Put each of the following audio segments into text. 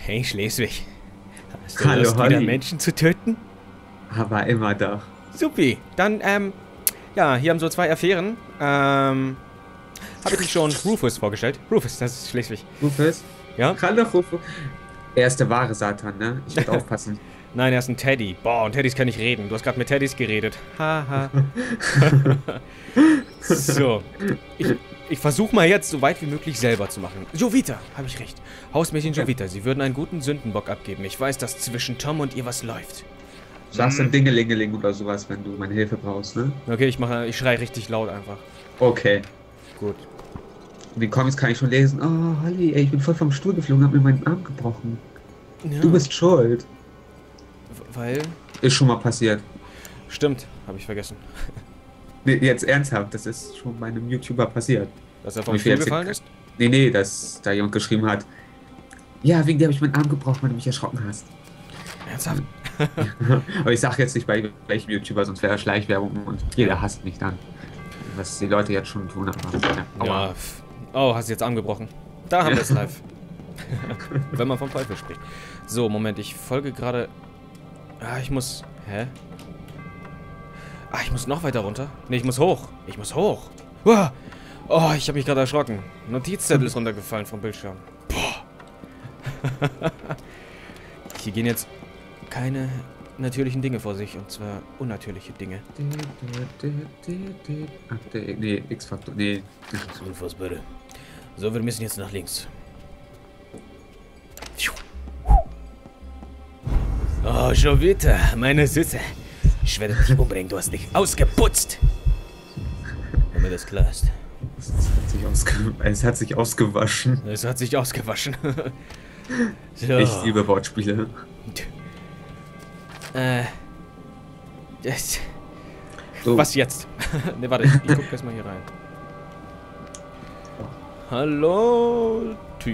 Hey Schleswig. Hast du Hallo, Lust, wieder Holly. Menschen zu töten? Aber immer doch. Supi. Dann, ja, hier haben so 2 Affären. Habe ich dich schon Rufus vorgestellt? Rufus, das ist Schleswig. Rufus? Ja? Hallo, Rufus. Er ist der wahre Satan, ne? Ich werde aufpassen. Nein, er ist ein Teddy. Boah, und Teddys kann nicht reden. Du hast gerade mit Teddys geredet. Haha. So. Ich versuche mal jetzt so weit wie möglich selber zu machen. Jovita, habe ich recht. Hausmädchen Jovita, Sie würden einen guten Sündenbock abgeben. Ich weiß, dass zwischen Tom und ihr was läuft. Sagst dann Dingelingeling oder sowas, wenn du meine Hilfe brauchst, ne? Okay, ich schrei richtig laut einfach. Okay. Gut. Die Comics kann ich schon lesen. Oh, Holly, ey, ich bin voll vom Stuhl geflogen, hab mir meinen Arm gebrochen. Ja, Du bist schuld. weil... Ist schon mal passiert. Stimmt, habe ich vergessen. Nee, jetzt ernsthaft, das ist schon bei einem YouTuber passiert. Dass er vom Ich Stuhl will jetzt- gefallen ist? Nee, dass da jemand geschrieben hat. Ja, wegen dir habe ich meinen Arm gebrochen, weil du mich erschrocken hast. Ernsthaft? Aber ich sag jetzt nicht bei welchem YouTuber, sonst wäre Schleichwerbung und jeder hasst mich dann. Was die Leute jetzt schon tun, aber ja. Aua. Ja. Oh, hast du jetzt angebrochen. Da haben wir es live. Wenn man vom Teufel spricht. So, Moment, ich folge gerade... Ah, ich muss... Hä? Ah, ich muss noch weiter runter? Ne, ich muss hoch. Ich muss hoch. Uah. Oh, ich habe mich gerade erschrocken. Notizzettel ist runtergefallen vom Bildschirm. Boah. Hier gehen jetzt keine natürlichen Dinge vor sich. Und zwar unnatürliche Dinge. Nee, X-Faktor. Nee. Unfassbar. So, wir müssen jetzt nach links. Oh, Jovita, meine Süße. Ich werde dich umbringen, du hast dich ausgeputzt. Damit das klar ist. Es hat sich ausgewaschen. Es hat sich ausgewaschen. So. Ich liebe Wortspiele. Das. So. Was jetzt? Ne, warte, ich guck erstmal hier rein. Hallo, Typ.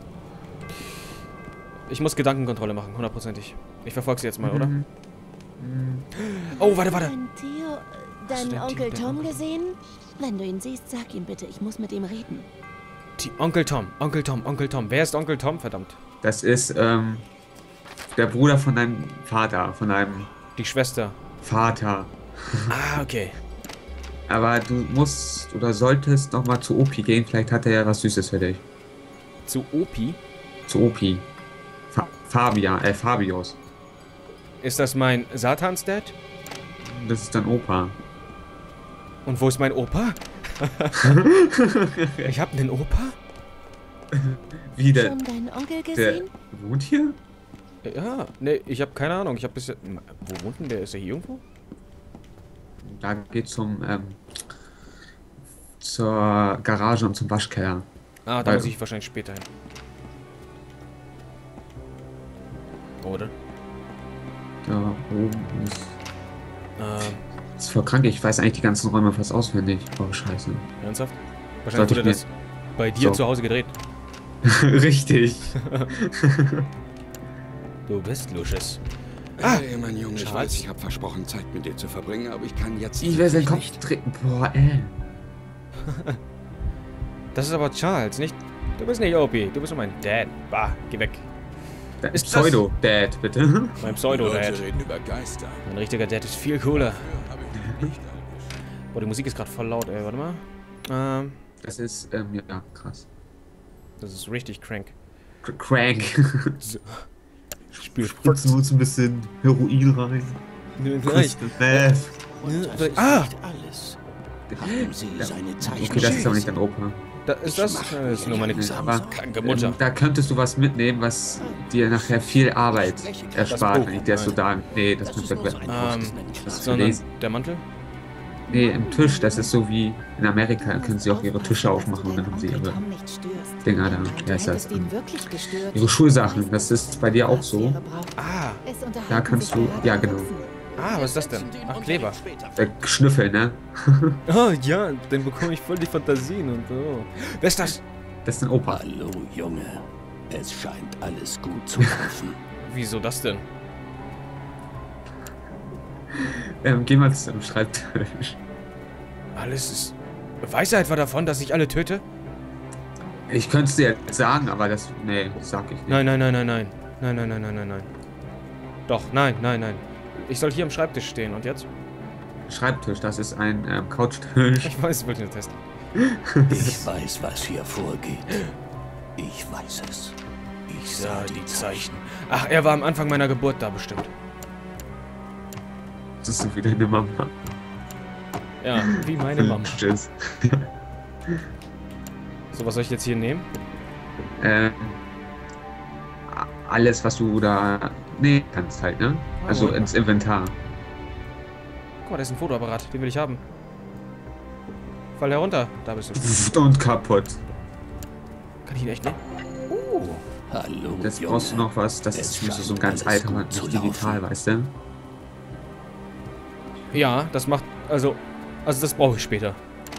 Ich muss Gedankenkontrolle machen, hundertprozentig. Ich verfolge sie jetzt mal, oder? Oh, warte. Dein Theo, Hast du deinen deinen Onkel Theo, Tom gesehen? Wenn du ihn siehst, sag ihm bitte, ich muss mit ihm reden. Onkel Tom. Wer ist Onkel Tom, verdammt? Das ist, der Bruder von deinem Vater, von deinem Die Schwester. Vater. Ah, okay. Aber du musst oder solltest noch mal zu Opi gehen. Vielleicht hat er ja was Süßes für dich. Zu Opi? Zu Opi. Fabius. Ist das mein Satans-Dad? Das ist dein Opa. Und wo ist mein Opa? Ich hab einen Opa? Wie der, Schon deinen Onkel der gesehen? wohnt hier? Ja, ne, ich habe keine Ahnung. Ich habe bisher... Wo wohnt denn der? Ist er hier irgendwo? Da geht zur Garage und zum Waschkeller. Ah, da muss ich wahrscheinlich später hin. Oder? Da oben ist... Ähm, Das ist voll krank, ich weiß eigentlich die ganzen Räume fast auswendig. Oh, scheiße. ernsthaft? Sollte Wahrscheinlich wurde ich mir- das bei dir So. zu Hause gedreht. Richtig. Du bist Lucius. Hey, mein Junge, ich Charles. weiß, ich habe versprochen, Zeit mit dir zu verbringen, aber ich kann jetzt Ich will seinen wirklich Kopf nicht. drehen. Boah, ey. Das ist aber Charles, nicht... Du bist nicht Opie, du bist nur mein Dad. Bah, geh weg. Ist das- Pseudo-Dad, bitte. Mein Leute Pseudo-Dad. reden über Geister. Mein richtiger Dad ist viel cooler. Früher habe ich mich nicht angeschaut. Boah, die Musik ist gerade voll laut, ey. Warte mal. Das ist, ja, krass. Das ist richtig crank. Crank. Spiel Spritzen wir uns ein bisschen Heroin rein. Crystal Meth. Ah! Nicht alles. Haben Sie seine Zeichen? Okay, das ist aber nicht dein Opa. Da ist das? Das ist nur meine Aber kranke Mutter. da könntest du was mitnehmen, was dir nachher viel Arbeit erspart, Buch. wenn ich dir das so da... Nee, das muss weg. Das ist Sondern gelesen. der Mantel? Nee, im Tisch, das ist so wie in Amerika, da können sie auch ihre Tische aufmachen und dann haben sie ihre Tom nicht störst. Dinger da. Du Ja, ist das. hättest ihn wirklich gestört. Ihre Schulsachen, das ist bei dir auch so. Ah, Da kannst du, ja genau, was ist das denn? Ach, Kleber. Schnüffel, ne? Oh ja, dann bekomme ich voll die Fantasien und so. Wer ist das? Das ist dein Opa. Hallo, Junge. Es scheint alles gut zu laufen. Wieso das denn? Geh mal zu deinem Schreibtisch. Alles ist... Weiß er etwa davon, dass ich alle töte? Ich könnte es dir jetzt sagen, aber das, nee, das sag ich nicht. Nein. Nein, nein, nein, nein, nein, nein. Doch, nein, nein, nein. Ich soll hier am Schreibtisch stehen. Und jetzt? Schreibtisch, das ist ein Couchtisch. Ich weiß, ich wollte nur testen. Ich weiß, was hier vorgeht. Ich weiß es. Ich sah die Zeichen. Ach, er war am Anfang meiner Geburt da bestimmt. Das ist so wie deine Mama. Ja, wie meine Mama. Tschüss. So, was soll ich jetzt hier nehmen? Alles, was du da nehmen kannst halt, ne? Ah, Also Moment ins Inventar. Guck mal, da ist ein Fotoapparat. Den will ich haben. Fall herunter. Da bist du. Und kaputt. Kann ich ihn echt nehmen? Hallo, Jetzt Junge. brauchst du noch was. Das ist Es müsste so ein scheint ganz alles alter, gut nicht zu digital, laufen. weißt du? Ja, das macht... Also das brauche ich später.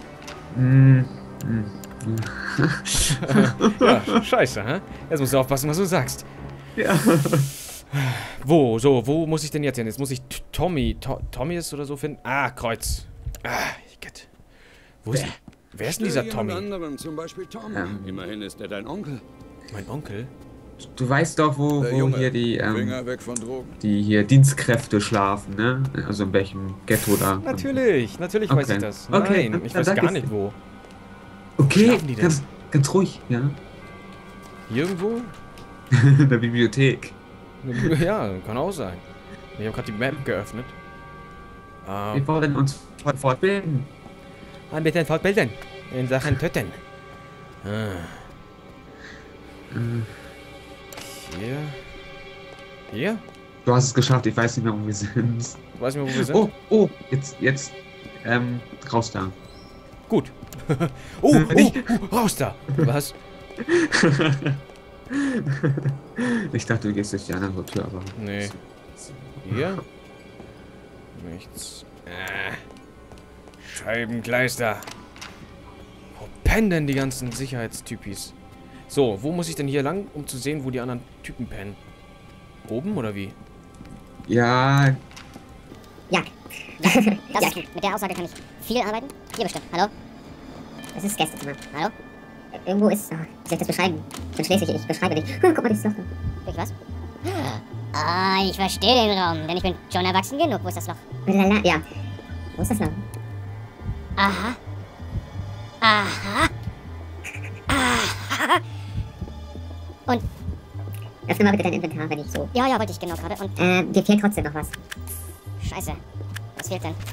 Ja, scheiße, hä? Jetzt musst du aufpassen, was du sagst. Ja. Wo muss ich denn jetzt hin? Jetzt muss ich Tommy ist oder so finden. Ah, Kreuz. Ah, Gott. Wo ist wer ist denn dieser Jemand Tommy? anderen, zum Beispiel Tom. Immerhin ist er dein Onkel. Mein Onkel? Du weißt doch, wo Junge, hier die Finger weg von Drogen. hier Dienstkräfte schlafen, ne? Also in welchem Ghetto da. Natürlich weiß Okay. ich das. Okay, Nein, ich dann weiß sag gar jetzt- nicht wo. Okay, Schlafen die denn? ganz ruhig, ja. Hier irgendwo? In der Bibliothek. Ja, kann auch sein. Ich habe gerade die Map geöffnet. Wir wollen uns fortbilden. Mit den Fortbildern. In Sachen Töten. Hier? Du hast es geschafft, ich weiß nicht mehr, wo wir sind. Du weißt nicht mehr, wo wir sind? Oh, jetzt, raus da. Gut. Raus da. Was? Ich dachte, du gehst durch die andere Tür, aber... Nee. Hier? Nichts. Scheibenkleister. Wo pennen denn die ganzen Sicherheitstypis? So, wo muss ich denn hier lang, um zu sehen, wo die anderen Typen pennen? Oben oder wie? Ja, Ja. Das ist gut. Mit der Aussage kann ich viel arbeiten. Hier bestimmt. Hallo? Das ist das Gästezimmer. Hallo? Irgendwo ist... Oh, wie soll ich das beschreiben? Ich bin Schleswig, ich beschreibe dich. Guck mal, das Loch da. Durch was? Ah, ich verstehe den Raum, denn ich bin schon erwachsen genug. Wo ist das Loch? Ja. Wo ist das Loch? Aha. Aha. Aha. Und... Öffne mal bitte dein Inventar, wenn ich so... Ja, wollte ich genau gerade. Und, dir fehlt trotzdem noch was. Scheiße. Was fehlt denn?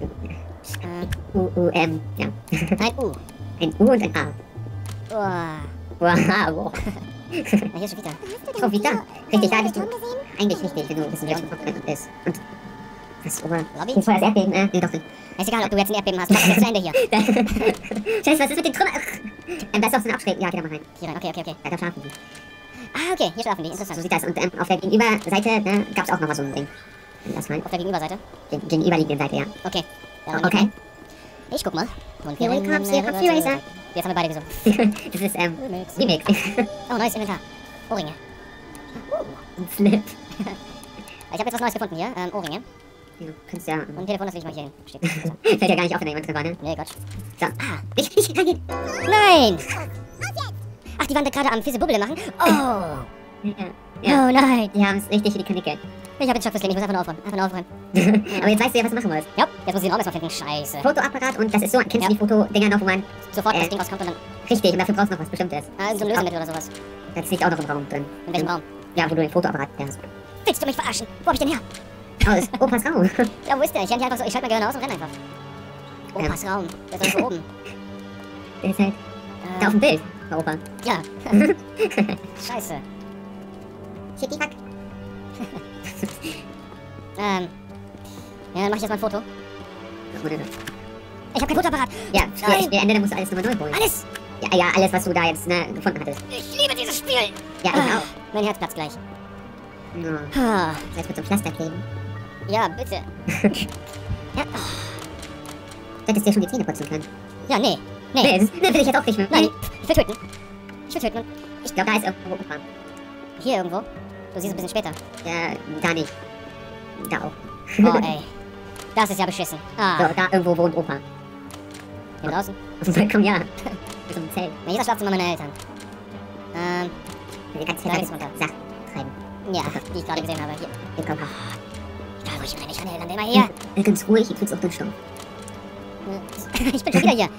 Ja. Ein U. Ein U und ein A. Wow. Ja, hier ist schon wieder. Schon wieder? Richtig, da bist du. Eigentlich richtig, wenn du wissen willst, was das ist. Und was, Lobby? Das war das Erdbeben, nee, doch nicht. Ist egal, ob du jetzt ein Erdbeben hast. Mach das jetzt zu Ende hier. Scheiße, was ist mit den Trümmern? Da ist doch so ein Abschräg. Ja, geh da mal rein. Hier rein, okay. Ja, da schlafen die. Ah, okay, hier schlafen die. Interessant. So sieht das. Und auf der Gegenüberseite, ne, gab's auch noch mal so ein Ding. Lass mal. Auf der Gegenüberseite? Gegenüberliegenden Seite, ja. Okay. Ja, okay. Ich guck mal. Und Here we come, Racer. Jetzt haben wir beide gesungen. Das ist, Remix. Oh, neues Inventar. Ohrringe. Ein Slip. Ich habe jetzt was Neues gefunden hier. Ohrringe. Ja, kannst ja... Und ein Telefon, das will ich mal hier hin. Steht. Fällt ja gar nicht auf, wenn da jemand drin war, ne? Nee, Gott. So. Ah, nicht reingehen. Nein! Ach, die waren da gerade am Fizzebubble machen? Oh! Ja. Oh nein! Die haben es richtig in die Kanicke. Ich hab den Schocksystem, ich muss einfach nur aufräumen. Aber jetzt weißt du ja, was du machen musst. Ja, jetzt muss ich den Raum erstmal finden. Scheiße. Fotoapparat und das ist so, kennst du die Fotodinger noch, wo man... Sofort das Ding rauskommt und dann... Richtig, und dafür brauchst du noch was Bestimmtes. So ein Lösemittel oder sowas. Das liegt auch noch im Raum drin. In welchem Raum? Ja, wo du den Fotoapparat hast. Willst du mich verarschen? Wo hab ich den her? Oh, das ist Opas Raum. Ja, wo ist der? Ich renn hier einfach so, ich schalte mein Gehirn aus und renn einfach. Opas Raum. Der ist irgendwo oben. Der ist halt... Da auf dem Bild, bei Opa. Ja. Scheiße. Schickifack. Ja, dann mach ich jetzt mal ein Foto. Ich hab kein Fotoapparat. Ja, der Ende, dann musst du alles nochmal neu holen. Alles? Ja, alles, was du da jetzt gefunden hattest. Ich liebe dieses Spiel. Ja, ich auch. Mein Herz platzt gleich. Ja. Jetzt mit so einem Pflaster kleben. Ja, bitte. Ja. Du hättest dir schon die Zähne putzen können. Ja, nee. Nee, das will ich jetzt auch nicht mehr. Nein, ich will töten. Ich glaube, da ist irgendwo Opa. Hier irgendwo? Du siehst ein bisschen später. Ja, da nicht. Da auch. Oh, ey. Das ist ja beschissen. Ah. So, da irgendwo wohnt Opa. Hier draußen? Auf dem Balkon, ja. Mit so einem Zelt. Na, hier ist das Schlafzimmer meiner Eltern. Da geht's runter. Sachen treiben. Ja, die ich gerade gesehen habe. Hier, komm. Egal, wo ich renne, ich renne, lande immer hier. Ganz ruhig, hier tut's auf den Stoff. Ich bin schon wieder hier.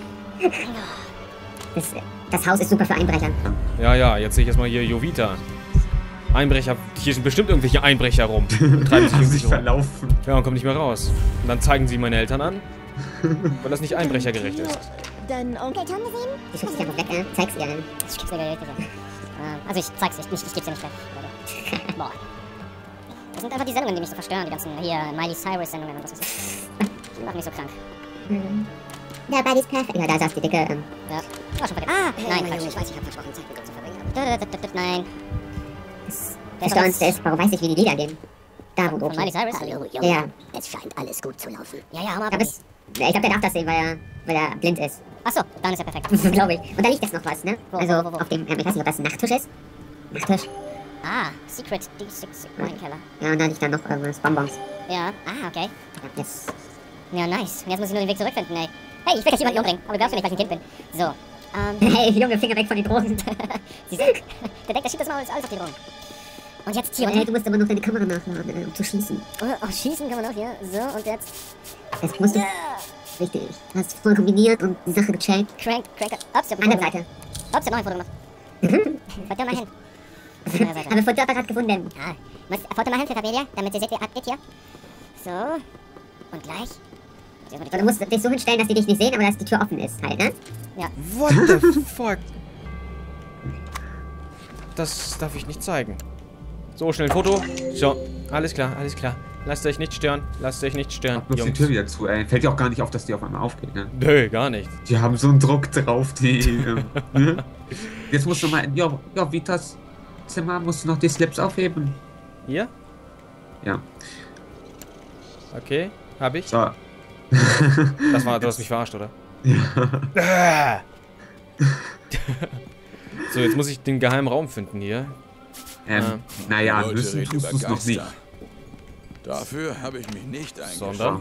Das Haus ist super für Einbrecher. Ja, jetzt sehe ich erstmal hier Jovita. Einbrecher, hier sind bestimmt irgendwelche Einbrecher rum. Und treiben sich irgendwie rum. Verlaufen. Ja, und kommen nicht mehr raus. Und dann zeigen sie meine Eltern an, weil das nicht einbrechergerecht ist. Deinen Onkel Tom gesehen? Die schubst dich einfach weg, zeig's ihr. Ich gib's dir gleich, also ich zeig's nicht, ich geb's dir nicht weg. Boah. Das sind einfach die Sendungen, die mich so verstören, die ganzen hier Miley Cyrus Sendungen und was weiß ich. Die machen mich so krank. Ja, Buddy's perfekt. Ja, da saß die dicke, ja. War schon vergessen. Nein, Quatsch. Ich weiß, ich hab versprochen, Zeit mit dir zu verbringen. Nein. Der Staunste ist, warum weiß ich, wie die Lieder gehen. Da, wo Miley Cyrus? Hallo, Junge. Ja. Es scheint alles gut zu laufen. Ja, aber ich glaube, der darf das sehen, weil er blind ist. Achso, dann ist er perfekt. Glaube ich. Und da liegt jetzt noch was, ne? Wo? Auf dem, ich weiß nicht, ob das ein Nachttisch ist. Nachttisch. Secret D6 Weinkeller. Ja, und da liegt dann noch irgendwas, Bonbons. Ja, okay. Ja, nice. Und jetzt muss ich nur den Weg zurückfinden, ey. Hey, ich will jetzt jemanden umbringen, aber du glaubst mir nicht, weil ich ein Kind bin. So. Hey, Junge, Finger weg von den Drogen. Siehst du? Der denkt, der schiebt das mal alles auf die Drogen. Und jetzt hier. Hey, du musst aber noch deine Kamera nachladen, um zu schießen. Oh, schießen kann man auch hier. So, und jetzt. Jetzt musst du. Richtig. Du hast voll kombiniert und die Sache gecheckt. Crank. Ups, ich hab eine Seite. Ups, ich hab noch ein Foto gemacht. Foto mal hin. Habe Fotoapparat gefunden. Foto mal hin für Tabelia, damit ihr seht, wie abgeht hier. So. Und gleich. Und du musst dich so hinstellen, dass die dich nicht sehen, aber dass die Tür offen ist, halt, ne? Ja. What the fuck? Das darf ich nicht zeigen. So, schnell ein Foto. So, alles klar. Lasst euch nicht stören. Bloß Jungs. Die Tür wieder zu, ey. Fällt dir auch gar nicht auf, dass die auf einmal aufgeht, ne? Nö, gar nicht. Die haben so einen Druck drauf, die... ne? Jetzt musst du mal in Jovitas Zimmer, musst du noch die Slips aufheben. Hier? Ja. Okay, hab ich. So. Du hast mich verarscht, oder? Ja. So, jetzt muss ich den geheimen Raum finden hier. Naja, müssen tust du es noch nicht. Dafür habe ich mich nicht eingeschränkt. Sondern?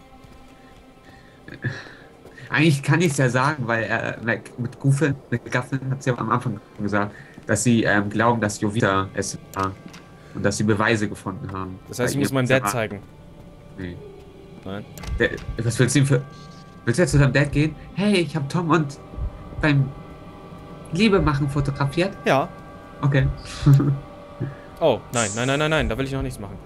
Eigentlich kann ich es ja sagen, weil er mit Guffin hat es ja am Anfang gesagt, dass sie glauben, dass Jovita es war und dass sie Beweise gefunden haben. Das heißt, ich muss meinem Dad zeigen. Nee. Nein. Was willst du ihm für... Willst du jetzt zu deinem Dad gehen? Hey, ich habe Tom und beim Liebe machen fotografiert? Ja. Okay. Oh, nein, da will ich noch nichts machen.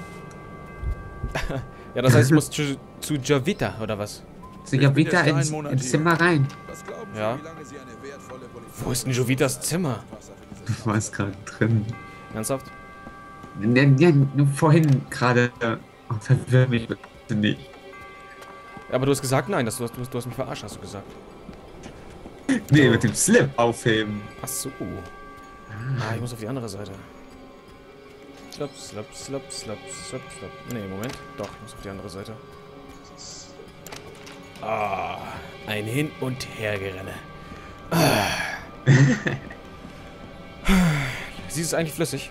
Ja, das heißt, ich muss zu Jovita, oder was? Zu Jovita ins Zimmer rein. Ja. Wo ist denn Jovitas Zimmer? Du warst gerade drin. Ernsthaft? Ja, nur vorhin gerade. Verwirr mich bitte nicht. Aber du hast gesagt, nein, du hast mich verarscht, hast du gesagt. Nee, mit dem Slip aufheben. Ach so. Ich muss auf die andere Seite. Slap. Nee, Moment. Doch, ich muss auf die andere Seite. Ein Hin- und Hergerenne. Sie ist eigentlich flüssig.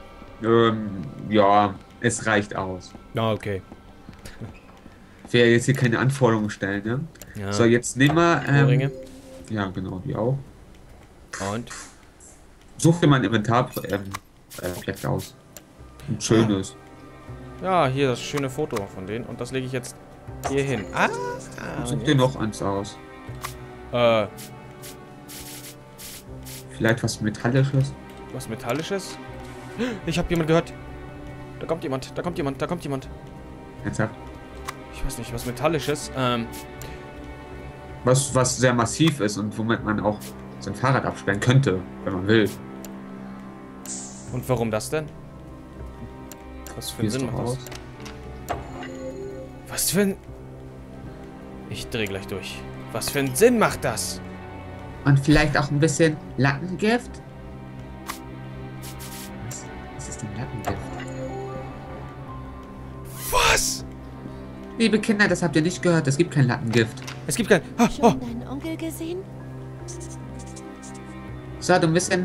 Ja, es reicht aus. Okay. Ich will ja jetzt hier keine Anforderungen stellen, ne? Ja. So, jetzt nehmen wir... Ohrringe. Ja, genau, die auch. Und? Such dir mal ein Inventarobjekt aus. Ein schönes. Ja, hier das schöne Foto von denen. Und das lege ich jetzt hier hin. Such dir noch eins aus. Vielleicht was Metallisches? Was Metallisches? Ich habe jemand gehört. Da kommt jemand. Ernsthaft? Ich weiß nicht, was Metallisches. Was sehr massiv ist und womit man auch sein Fahrrad absperren könnte, wenn man will. Und warum das denn? Was für einen Sinn macht das? Was für ein... Ich drehe gleich durch. Was für einen Sinn macht das? Und vielleicht auch ein bisschen Lattengift? Was ist denn Lattengift? Was? Liebe Kinder, das habt ihr nicht gehört. Es gibt kein Lattengift. Es gibt kein... Schon deinen Onkel gesehen? So, du ein bisschen...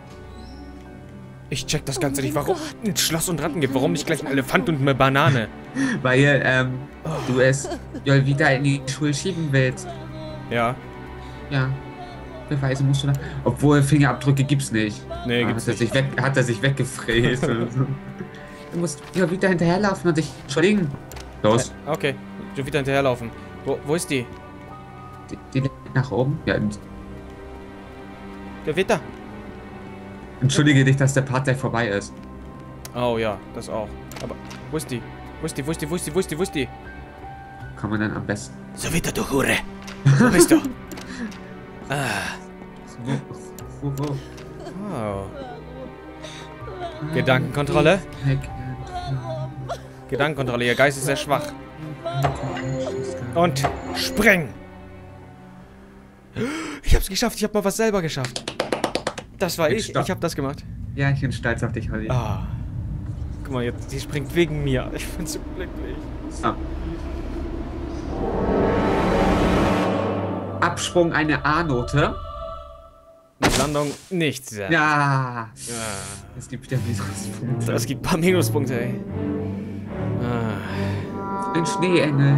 Ich check das Ganze nicht. Warum ein Schloss und Ratten gibt? Warum nicht gleich ein Elefant und eine Banane? Weil, du es wieder in die Schule schieben willst. Ja. Ja. Beweise musst du da. Obwohl Fingerabdrücke gibt's nicht. Nee, gibt's nicht. Hat er sich weggefräst. Oder so. Du musst ja wieder hinterherlaufen und dich entschuldigen. Los. Okay, Jovita hinterherlaufen. Wo ist die? Die nach oben? Ja. Jovita. Entschuldige dich, dass der Part gleich vorbei ist. Oh ja, das auch. Aber wo ist die? Wo ist die? Kann man dann am besten. Jovita, du Hure. Wo bist du? Wo? Oh. Gedankenkontrolle. Gedankenkontrolle, ihr Geist ist sehr schwach. Und spring! Ich hab's geschafft, ich hab mal was selber geschafft. Das war ich hab das gemacht. Ja, ich bin stolz auf dich, Holly. Ah. Guck mal, jetzt, die springt wegen mir. Ich bin so glücklich. Ah. Absprung eine A-Note. Landung nichts. Ja. Es gibt wieder Minuspunkte. Es gibt ein paar Minuspunkte, ey. Ein Schneeengel.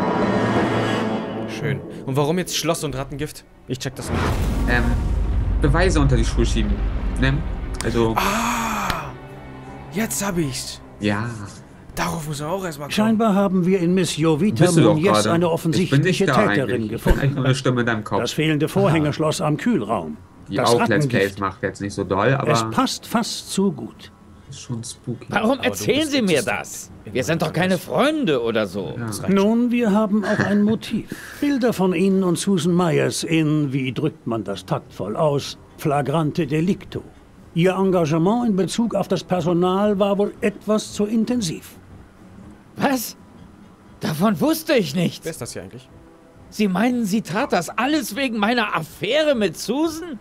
Schön. Und warum jetzt Schloss und Rattengift? Ich check das nicht. Beweise unter die Schuhe schieben. Ne? Also. Jetzt hab ich's. Ja. Darauf muss er auch erstmal kommen. Scheinbar haben wir in Miss Jovita Muniez eine offensichtliche Täterin gefunden. Ich bin nur eine Stimme in deinem Kopf. Das fehlende Vorhängerschloss am Kühlraum. Die Das auch Let's Plays Rattengift. macht jetzt nicht so doll, aber Es passt fast zu gut. ist schon spooky. Warum Aber du erzählen bist Sie mir jetzt das? Wir sind doch keine Freunde oder so. Ja. Nun, wir haben auch ein Motiv. Bilder von Ihnen und Susan Myers in, wie drückt man das taktvoll aus, flagrante delicto. Ihr Engagement in Bezug auf das Personal war wohl etwas zu intensiv. Was? Davon wusste ich Wer nichts. ist das hier eigentlich? Sie meinen, sie tat das alles wegen meiner Affäre mit Susan?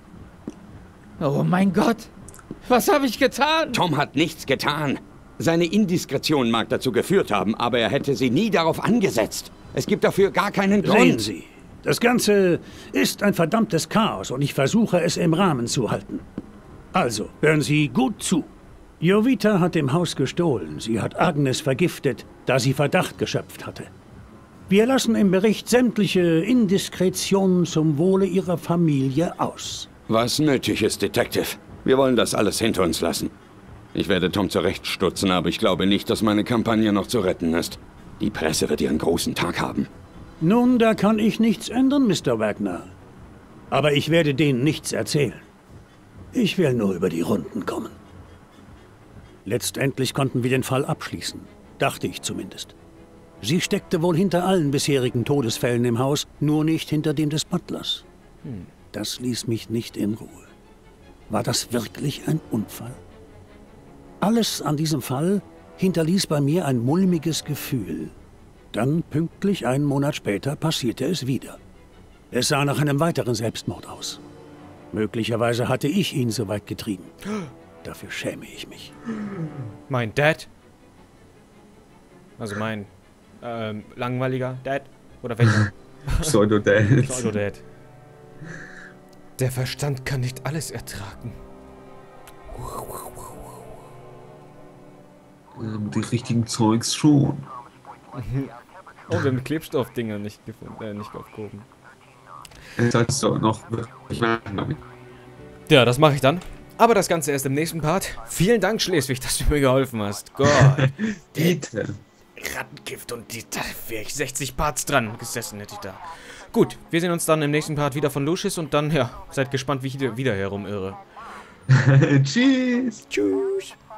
Oh mein Gott. Was habe ich getan? Tom hat nichts getan. Seine Indiskretion mag dazu geführt haben, aber er hätte sie nie darauf angesetzt. Es gibt dafür gar keinen Sehen Grund. Sie, das Ganze ist ein verdammtes Chaos und ich versuche es im Rahmen zu halten. Also, hören Sie gut zu. Jovita hat im Haus gestohlen. Sie hat Agnes vergiftet, da sie Verdacht geschöpft hatte. Wir lassen im Bericht sämtliche Indiskretionen zum Wohle Ihrer Familie aus. Was nötig ist, Detective. Wir wollen das alles hinter uns lassen. Ich werde Tom zurechtstutzen, aber ich glaube nicht, dass meine Kampagne noch zu retten ist. Die Presse wird ihren großen Tag haben. Nun, da kann ich nichts ändern, Mr. Wagner. Aber ich werde denen nichts erzählen. Ich will nur über die Runden kommen. Letztendlich konnten wir den Fall abschließen. Dachte ich zumindest. Sie steckte wohl hinter allen bisherigen Todesfällen im Haus, nur nicht hinter dem des Butlers. Das ließ mich nicht in Ruhe. War das wirklich ein Unfall? Alles an diesem Fall hinterließ bei mir ein mulmiges Gefühl. Dann, pünktlich einen Monat später, passierte es wieder. Es sah nach einem weiteren Selbstmord aus. Möglicherweise hatte ich ihn so weit getrieben. Dafür schäme ich mich. Mein Dad? Also mein langweiliger Dad? Oder welcher? Pseudo-Dad. Pseudo-Dad. Der Verstand kann nicht alles ertragen. Die richtigen Zeugs schon. Oh, wir haben Klebstoffdinger nicht gefunden, nicht aufgehoben. Solltest du noch wirklich machen. Ja, das mache ich dann. Aber das Ganze erst im nächsten Part. Vielen Dank, Schleswig, dass du mir geholfen hast. Gott. Bitte. Rattengift und da wäre ich 60 Parts dran gesessen, hätte ich da. Gut, wir sehen uns dann im nächsten Part wieder von Lucius und dann, ja, seid gespannt, wie ich wieder herumirre. Tschüss. Tschüss.